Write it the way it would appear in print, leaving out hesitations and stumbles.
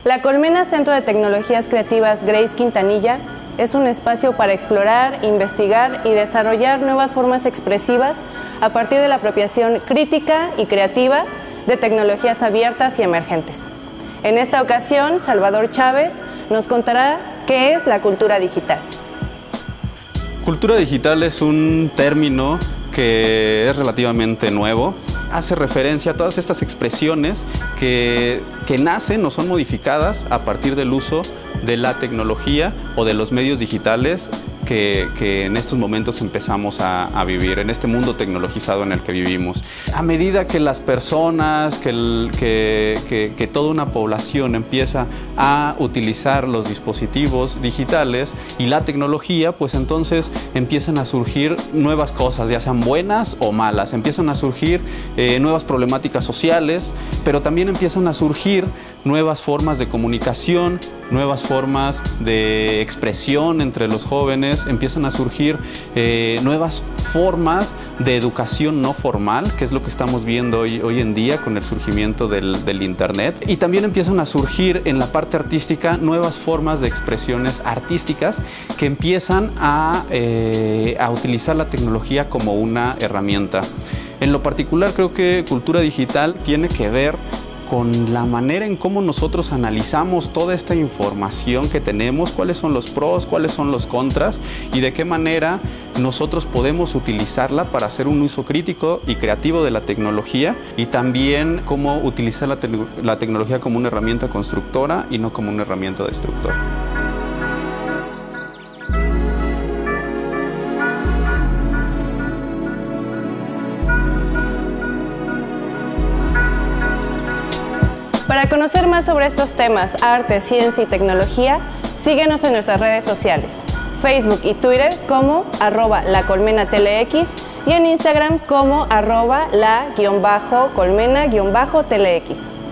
La Colmena Centro de Tecnologías Creativas Grace Quintanilla es un espacio para explorar, investigar y desarrollar nuevas formas expresivas a partir de la apropiación crítica y creativa de tecnologías abiertas y emergentes. En esta ocasión, Salvador Chávez nos contará qué es la cultura digital. Cultura digital es un término que es relativamente nuevo. Hace referencia a todas estas expresiones que nacen o son modificadas a partir del uso de la tecnología o de los medios digitales que en estos momentos empezamos a vivir, en este mundo tecnologizado en el que vivimos. A medida que las personas, que toda una población empieza a utilizar los dispositivos digitales y la tecnología, pues entonces empiezan a surgir nuevas cosas, ya sean buenas o malas. Empiezan a surgir nuevas problemáticas sociales, pero también empiezan a surgir nuevas formas de comunicación, nuevas formas de expresión entre los jóvenes, empiezan a surgir nuevas formas de educación no formal, que es lo que estamos viendo hoy en día con el surgimiento del Internet. Y también empiezan a surgir en la parte artística nuevas formas de expresiones artísticas que empiezan a utilizar la tecnología como una herramienta. En lo particular, creo que cultura digital tiene que ver con la manera en cómo nosotros analizamos toda esta información que tenemos, cuáles son los pros, cuáles son los contras y de qué manera nosotros podemos utilizarla para hacer un uso crítico y creativo de la tecnología, y también cómo utilizar la tecnología como una herramienta constructora y no como una herramienta destructora. Para conocer más sobre estos temas, arte, ciencia y tecnología, síguenos en nuestras redes sociales, Facebook y Twitter como @lacolmenatelx y en Instagram como @la_colmena_tlx.